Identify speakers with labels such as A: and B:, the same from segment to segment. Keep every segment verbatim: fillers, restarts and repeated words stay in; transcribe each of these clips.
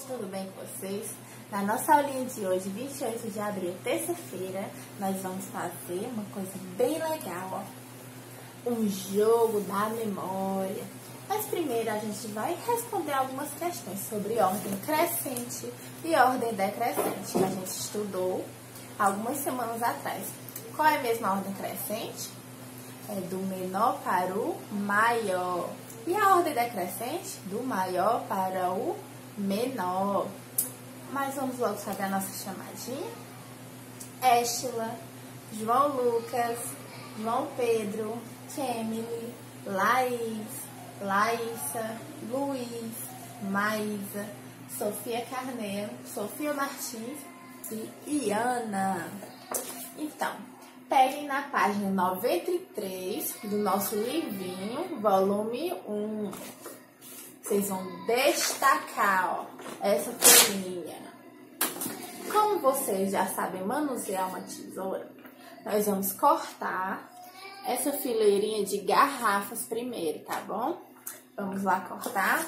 A: tudo bem com vocês? Na nossa aulinha de hoje, vinte e oito de abril, terça-feira, nós vamos fazer uma coisa bem legal, ó. Um jogo da memória. Mas primeiro a gente vai responder algumas questões sobre ordem crescente e ordem decrescente, que a gente estudou algumas semanas atrás. Qual é a mesma ordem crescente? É do menor para o maior. E a ordem decrescente? Do maior para o menor. Mas vamos logo fazer a nossa chamadinha. Éstila, João Lucas, João Pedro, Kemily, Laís, Laísa, Luiz, Maísa, Sofia Carneiro, Sofia Martins e Iana. Então, peguem na página noventa e três do nosso livrinho, volume um. Vocês vão destacar, ó, essa folhinha. Como vocês já sabem manusear uma tesoura, nós vamos cortar essa fileirinha de garrafas primeiro, tá bom? Vamos lá cortar.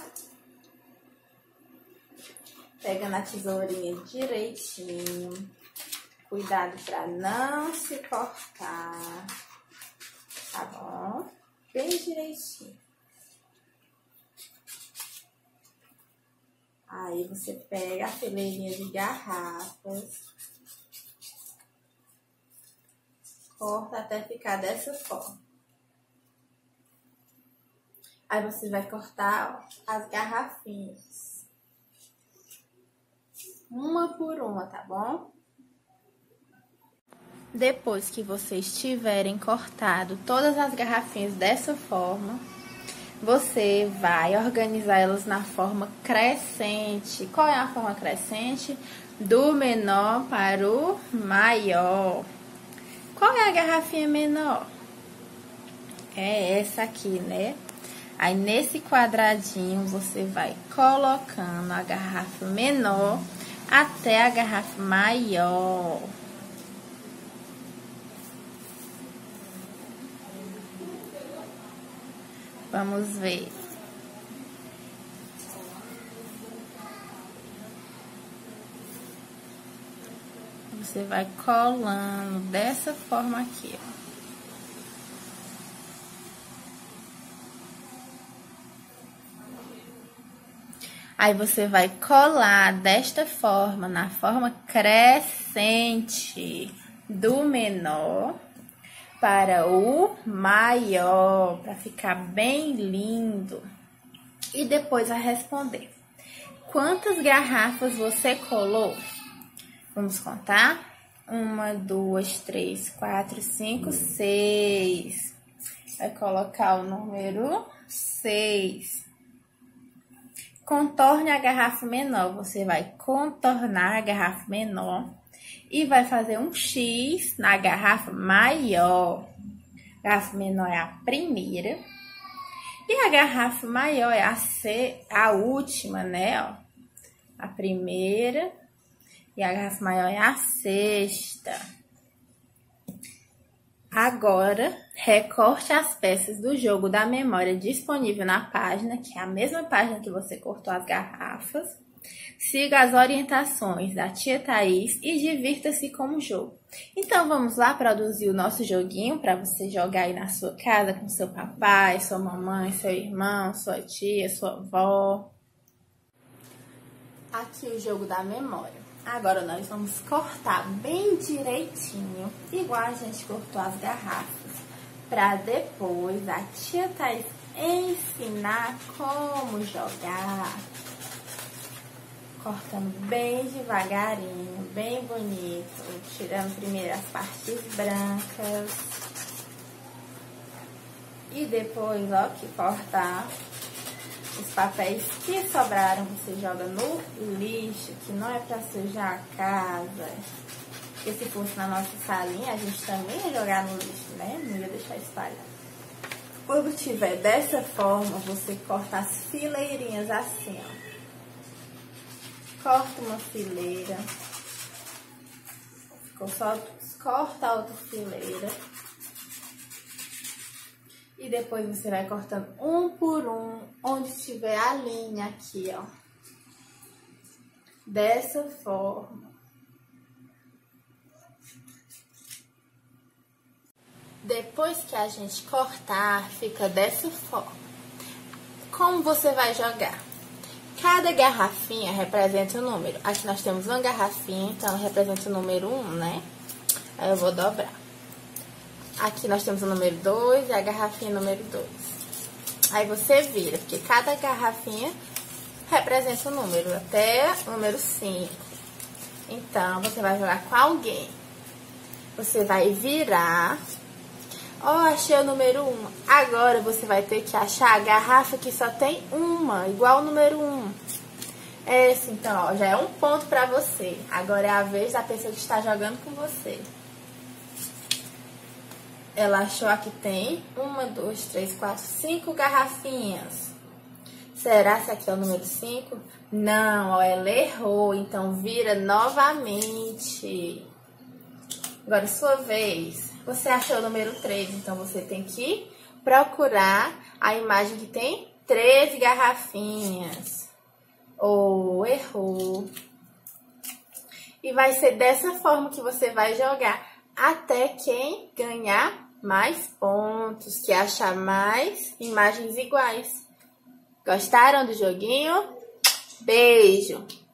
A: Pega na tesourinha direitinho. Cuidado para não se cortar, tá bom? Bem direitinho. Aí você pega a fileirinha de garrafas, corta até ficar dessa forma. Aí você vai cortar, ó, as garrafinhas, uma por uma, tá bom? Depois que vocês tiverem cortado todas as garrafinhas dessa forma, você vai organizar elas na forma crescente. Qual é a forma crescente? Do menor para o maior. Qual é a garrafinha menor? É essa aqui, né? Aí, nesse quadradinho, você vai colocando a garrafa menor até a garrafa maior. Vamos ver. Você vai colando dessa forma aqui, ó. Aí você vai colar desta forma, na forma crescente, do menor para o maior, para ficar bem lindo. E depois vai responder: quantas garrafas você colou? Vamos contar? Uma, duas, três, quatro, cinco, seis. Vai colocar o número seis. Contorne a garrafa menor. Você vai contornar a garrafa menor e vai fazer um X na garrafa maior. A garrafa menor é a primeira. E a garrafa maior é a, C, a última, né? Ó. A primeira. E a garrafa maior é a sexta. Agora, recorte as peças do jogo da memória disponível na página, que é a mesma página que você cortou as garrafas. Siga as orientações da tia Thaís e divirta-se com o jogo. Então, vamos lá produzir o nosso joguinho para você jogar aí na sua casa com seu papai, sua mamãe, seu irmão, sua tia, sua avó. Aqui o jogo da memória. Agora nós vamos cortar bem direitinho, igual a gente cortou as garrafas, para depois a tia Thaís ensinar como jogar. Cortando bem devagarinho, bem bonito, tirando primeiro as partes brancas. E depois, ó, que cortar, os papéis que sobraram, você joga no lixo, que não é pra sujar a casa. Porque se fosse na nossa salinha, a gente também ia jogar no lixo, né? Não ia deixar espalhado. Quando tiver dessa forma, você corta as fileirinhas assim, ó. Corta uma fileira. Ficou só, corta a outra fileira. E depois você vai cortando um por um, onde tiver a linha aqui, ó. dessa forma. Depois que a gente cortar, fica dessa forma. Como você vai jogar? Cada garrafinha representa um número. Aqui nós temos uma garrafinha, então ela representa o número um, né? Aí eu vou dobrar. Aqui nós temos o número dois e a garrafinha número dois. Aí você vira, porque cada garrafinha representa um número, até o número cinco. Então, você vai jogar com alguém. Você vai virar. Ó, oh, achei o número um. Agora você vai ter que achar a garrafa que só tem uma, igual o número um. Esse, então, ó, já é um ponto pra você. Agora é a vez da pessoa que está jogando com você. Ela achou que tem uma, duas, três, quatro, cinco garrafinhas. Será que aqui é o número cinco? Não, ó, ela errou. Então, vira novamente. Agora, sua vez. Você achou o número três, então você tem que procurar a imagem que tem treze garrafinhas. Ou oh, errou. E vai ser dessa forma que você vai jogar até quem ganhar mais pontos, que achar mais imagens iguais. Gostaram do joguinho? Beijo!